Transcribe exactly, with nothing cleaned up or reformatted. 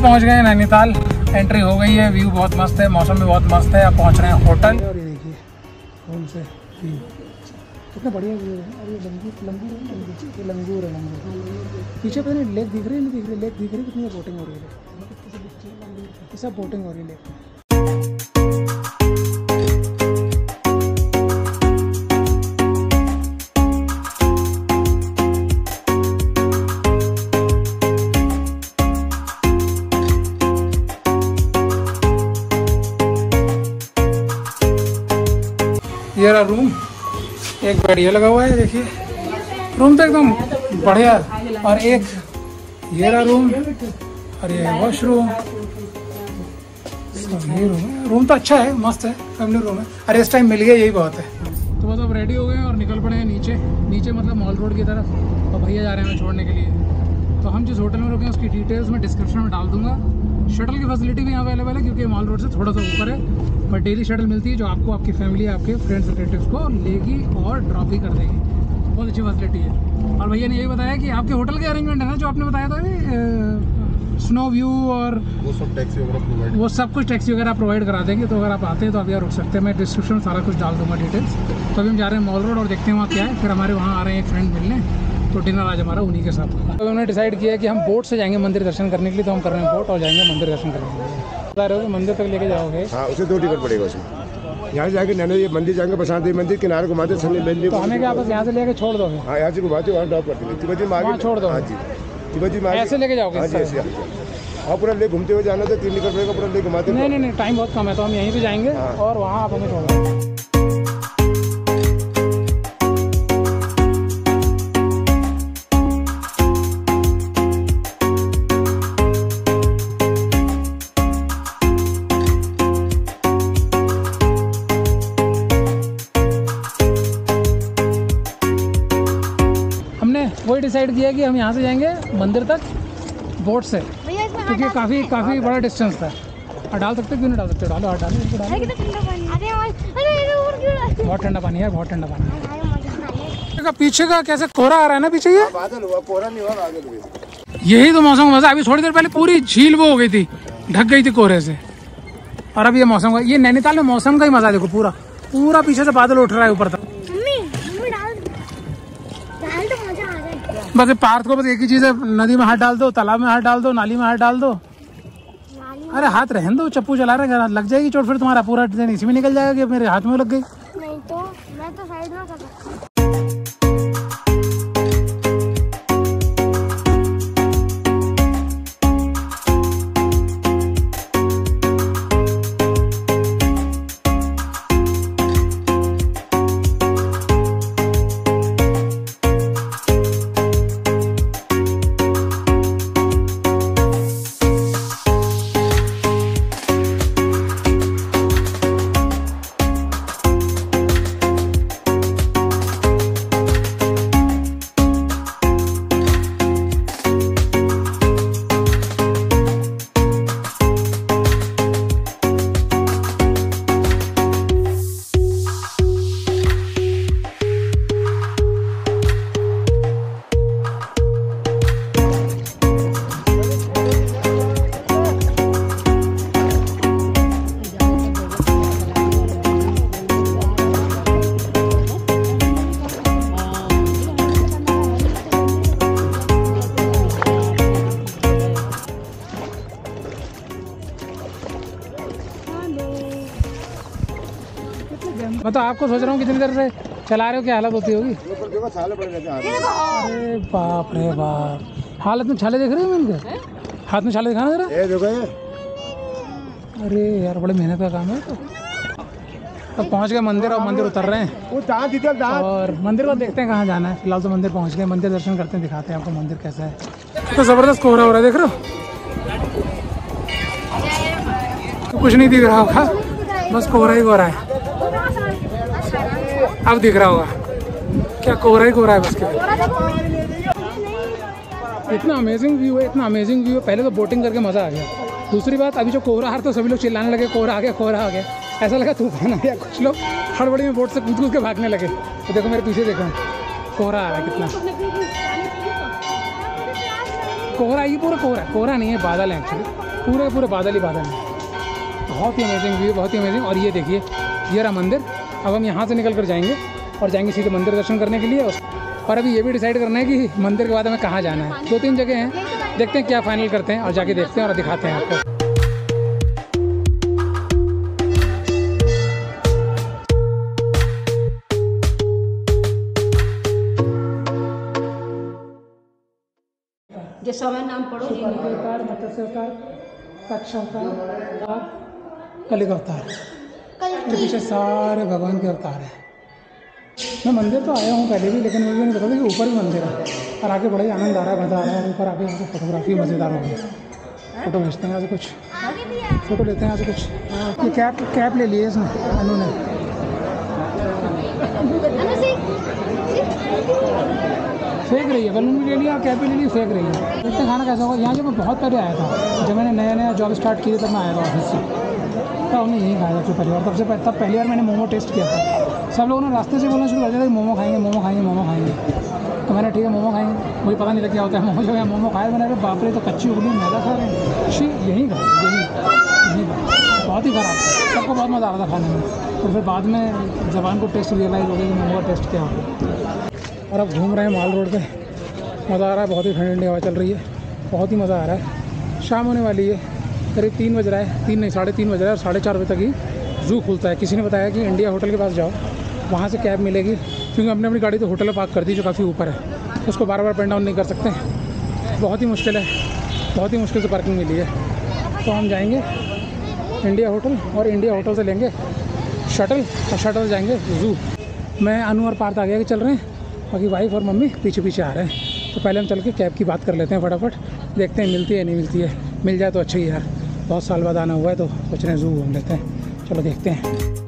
पहुंच गए हैं नैनीताल। एंट्री हो गई है, व्यू बहुत मस्त है, मौसम भी बहुत मस्त है। अब पहुंच रहे हैं होटल। और ये देखिए फोन से व्यू कितना बढ़िया व्यू है। और ये लंगूर लंगूर ये लंगूर है लंगूर। पीछे पता नहीं लेक दिख रही है नहीं दिख रही, लेक दिख रही है, कितनी बोटिंग हो रही है, ये सब बोटिंग हो रही है लेक में। ये रहा रूम, एक बेड ये लगा हुआ है, देखिए रूम तो एकदम बढ़िया। और एक ये रहा रूम, और ये वॉशरूम। ये रूम है, रूम तो अच्छा है, मस्त है, फैमिली रूम है। अरे इस टाइम मिल गया यही बहुत है। तो बस अब रेडी हो गए और निकल पड़े हैं नीचे नीचे मतलब मॉल रोड की तरफ। और भैया जा रहे हैं हमें छोड़ने के लिए। तो हम जिस होटल में रुके हैं उसकी डिटेल्स मैं डिस्क्रिप्शन में डाल दूंगा। शटल की फैसिलिटी भी यहाँ अवेलेबल है क्योंकि मॉल रोड से थोड़ा सा ऊपर है, पर डेली शटल मिलती है जो आपको आपकी फैमिली आपके फ्रेंड्स रिलेटिव्स को लेगी और ड्रॉप भी कर देगी। बहुत अच्छी फैसिलिटी है। और भैया ने यही बताया कि आपके होटल के अरेंजमेंट है ना जो आपने बताया था, स्नो व्यू और वो सब टैक्सी वगैरह प्रोवाइड वो सब कुछ टैक्सी वगैरह प्रोवाइड करा देंगे। तो अगर आप आते हैं तो आप यहाँ रुक सकते हैं। मैं डिस्क्रिप्शन में सारा कुछ डाल दूँगा डिटेल्स। तो अभी हम जा रहे हैं मॉल रोड और देखते हैं वहाँ क्या है। फिर हमारे वहाँ आ रहे हैं एक फ्रेंड मिलने, तो डिनर आज हमारा उन्हीं के साथ होगा। तो उन्होंने डिसाइड किया कि हम बोट से जाएंगे मंदिर दर्शन करने के लिए। तो हम कर रहे हैं बोट और जाएंगे मंदिर दर्शन करने के लिए। बता रहे हो कि मंदिर तक लेके जाओगे? हाँ, उसे दो टिकट पड़ेगा उसमें। यहाँ से जाके नैना ये मंदिर जाएंगे, प्रशांत देवी मंदिर किनारे घुमाते सन्नी मंदिर। तो हमें क्या बस यहाँ से लेके छोड़ दोगे? हाँ, यहाँ से घुमाते वहाँ ड्रॉप करते हैं, तिब्बती मार्ग छोड़ दो। हाँ जी, तिब्बती मार्ग ऐसे लेके जाओगे? हाँ जी, ऐसे हाँ, पूरा लेक घूमते हुए जाना तो तीन टिकट पड़ेगा, पूरा लेक घुमाते। नहीं नहीं नहीं, टाइम बहुत कम है, तो हम यहीं पे जाएंगे और वहाँ आप हमें छोड़। वही डिसाइड किया कि हम यहाँ से जाएंगे मंदिर तक बोट से, क्योंकि काफ़ी काफ़ी बड़ा डिस्टेंस था। और डाल सकते क्यों नहीं डाल सकते? डालो, डालो, बहुत ठंडा पानी है, बहुत ठंडा पानी है। पीछे का कैसे कोहरा आ रहा है ना, पीछे ये बादल हुआ, कोहरा नहीं हुआ, बादल हुआ। यही तो मौसम का मजा। अभी थोड़ी देर पहले पूरी झील वो हो गई थी, ढक गई थी कोहरे से। और अब ये मौसम का, ये नैनीताल में मौसम का ही मजा देखो। पूरा पूरा पीछे से बादल उठ रहा है ऊपर तक। बस पार्थ को बस एक ही चीज है, नदी में हाथ डाल दो, तालाब में हाथ डाल दो, नाली में हाथ डाल दो। अरे हाथ रहने दो, चप्पू चला रहे, लग जाएगी चोट, फिर तुम्हारा पूरा दिन इसी में निकल जाएगा कि मेरे हाथ में लग गई। नहीं तो मैं तो साइड में कर सकता हूं। मैं तो आपको सोच रहा हूँ कितनी देर से चला रहे हो, क्या हालत होती होगी। अरे बाप रे बाप, हालत में छाले देख रहे हो इनके हाथ में, छाले दिखाना जरा। अरे यार बड़े मेहनत का काम है। तो तो पहुँच गए मंदिर और मंदिर उतर रहे हैं और मंदिर को देखते हैं कहाँ जाना है। फिलहाल तो मंदिर पहुँच गए, मंदिर दर्शन करते हैं, दिखाते हैं आपको मंदिर कैसा है। तो ज़बरदस्त कोहरा हो रहा है, देख रहे हो। तो कुछ नहीं दिख रहा होगा, बस कोहरा ही कोहरा है। अब दिख रहा होगा क्या, कोहरा ही कोहरा है बस। इतना अमेजिंग व्यू है, इतना अमेजिंग व्यू है। पहले तो बोटिंग करके मज़ा आ गया। दूसरी बात, अभी जो कोहरा हार तो सभी लोग चिल्लाने लगे, कोहरा आ गया, कोहरा आ गया। ऐसा लगा तूफान आ गया। कुछ लोग हड़बड़ी में बोट से कूद कूद के भागने लगे। तो देखो मेरे पीछे, देखो कोहरा आ रहा है कितना। कोहरा ये पूरा कोहरा कोहरा नहीं है, बादल है एक्चुअली। पूरे पूरे बादल ही बादल हैं। बहुत ही अमेजिंग व्यू, बहुत ही अमेजिंग। और ये देखिए, ये रहा मंदिर। अब हम यहाँ से निकल कर जाएंगे और जाएंगे सीधे मंदिर दर्शन करने के लिए। और अभी ये भी डिसाइड करना है कि मंदिर के बाद हमें कहाँ जाना है। दो तीन जगह हैं, देखते हैं क्या फाइनल करते हैं और जाके देखते हैं और दिखाते हैं आपको। जो समय नाम पढ़ो जी। अवतार, मत्स्य अवतार, तक्ष अवतार और कलिक अवतार। और पीछे सारे भगवान के अवतार हैं। मैं मंदिर तो आया हूँ पहले भी, लेकिन मुझे नहीं पता था कि ऊपर भी मंदिर है। और आगे बड़ा ही आनंद आ रहा है, मज़ा आ रहा है। और ऊपर आके यहाँ से फोटोग्राफी मज़ेदार हो गई। फ़ोटो खींचते हैं यहाँ से, कुछ फ़ोटो लेते हैं यहाँ से कुछ। ये कैप कैप ले लिए इसने, अनु ने। फेंक रही है, बलून भी ले लिया, कैप भी ले ली, फेंक रही है। देखते हैं खाना कैसा होगा। यहाँ जब मैं बहुत पहले आया था, जब मैंने नया नया जॉब स्टार्ट की थी, तब मैं आया था ऑफिस से, तब हमने यहीं खाया था अपनी परिवार। तब से तब पहली बार मैंने मोमो टेस्ट किया था। सब लोगों ने रास्ते से बोलना शुरू कर दिया था कि मोमो खाएंगे, मोमो खाएंगे, मोमो खाएंगे। तो मैंने ठीक है मोमो खाएंगे। मुझे पता नहीं था क्या होता है मोमो। जो है मोमो खाया मैंने, अरे बाप रे, तो कच्ची उगली मैदा खा रहे हैं। अच्छी यहीं खा यहीं यहीं खा बहुत ही ख़राब। सबको बहुत मज़ा आ रहा था खाने में। और फिर बाद में ज़बान को टेस्ट रियलाइज़ हो गया कि मोमो का टेस्ट क्या होता है। और अब घूम रहे हैं माल रोड पर, मज़ा आ रहा है। बहुत ही ठंडी ठंडी हवा चल रही है, बहुत ही मज़ा आ रहा है। शाम होने वाली है, करीब तीन बज रहा है, तीन नहीं साढ़े तीन बज रहा है। और साढ़े चार बजे तक ही ज़ू खुलता है। किसी ने बताया कि इंडिया होटल के पास जाओ, वहाँ से कैब मिलेगी, क्योंकि हमने अपनी गाड़ी तो होटल में पार्क कर दी जो काफ़ी ऊपर है। उसको बार बार पेन डाउन नहीं कर सकते, बहुत ही मुश्किल है, बहुत ही मुश्किल से पार्किंग मिली है। तो हम जाएंगे इंडिया होटल और इंडिया होटल से लेंगे शटल और शटल जाएंगे ज़ू। मैं अनु और पार्थ आगे आगे चल रहे हैं, बाकी वाइफ और मम्मी पीछे पीछे आ रहे हैं। तो पहले हम चल के कैब की बात कर लेते हैं फटाफट, देखते हैं मिलती है नहीं मिलती है। मिल जाए तो अच्छा ही यार, बहुत साल बाद आना हुआ है तो सोच रहे हैं ज़ू घूम लेते हैं। चलो देखते हैं।